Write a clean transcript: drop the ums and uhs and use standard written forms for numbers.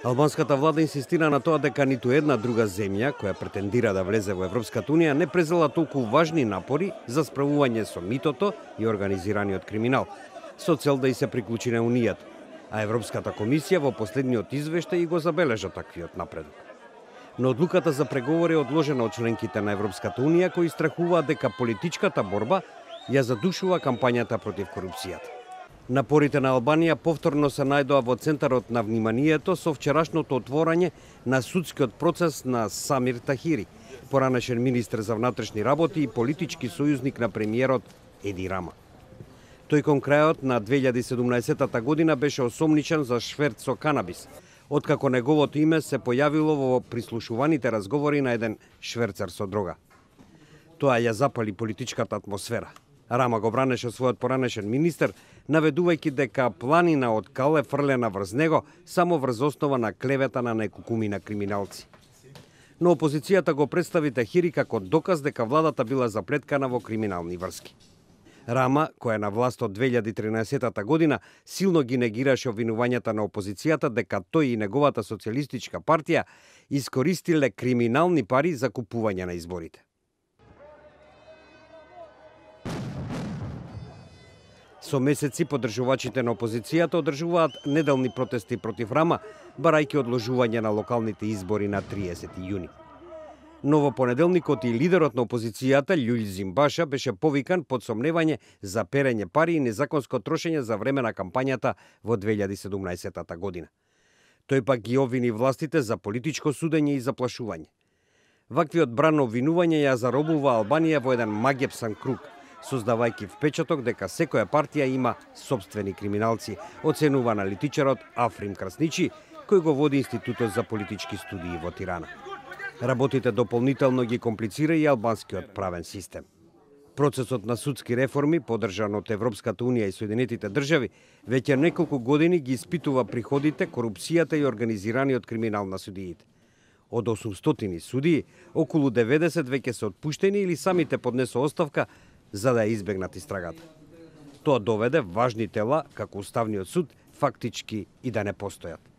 Албанската влада инсистира на тоа дека ниту една друга земја која претендира да влезе во Европската унија не презела толку важни напори за справување со митото и организираниот криминал, со цел да и се приклучи на унијата, а Европската комисија во последниот извештај и го забележа таквиот напредок. Но одлуката за преговори е одложена од членките на Европската унија кои страхуваат дека политичката борба ја задушува кампањата против корупцијата. Напорите на Албанија повторно се најдоа во центарот на вниманието со вчерашното отворање на судскиот процес на Самир Тахири, поранешен министер за внатрешни работи и политички сојузник на премиерот Еди Рама. Тој кон крајот на 2017 година беше осомничен за шверц со канабис, откако неговото име се појавило во прислушуваните разговори на еден шверцер со дрога. Тоа ја запали политичката атмосфера. Рама го бранеше својот поранешен министер, наведувајќи дека планина од кал е фрлена врз него само врз основа на клевета на неколкумина криминалци. Но опозицијата го представи Тахири како доказ дека владата била заплеткана во криминални врски. Рама, која е на власт од 2013 година, силно ги негираше обвинувањата на опозицијата дека тој и неговата социјалистичка партија искористиле криминални пари за купување на изборите. Со месеци поддржувачите на опозицијата одржуваат неделни протести против Рама, барајќи одложување на локалните избори на 30 јуни. Но во понеделникот и лидерот на опозицијата Љулј Зимбаша беше повикан под сомневање за перење пари и незаконско трошење за време на кампањата во 2017 година. Тој пак ги обвини властите за политичко судење и заплашување. Ваквиот бран обвинување ја заробува Албанија во еден магепсан круг, создавајќи впечаток дека секоја партија има сопствени криминалци, оценува аналитичарот Африм Красничи, кој го води Институтот за политички студии во Тирана. Работите дополнително ги комплицира и албанскиот правен систем. Процесот на судски реформи, поддржан од Европската унија и Соединетите држави, веќе неколку години ги испитува приходите, корупцијата и организираниот криминал на судиите. Од 800 судии, околу 90 веќе се отпуштени или самите поднесо оставка за да ја избегнат истрагата. Тоа доведе важни тела, како Уставниот суд, фактички и да не постојат.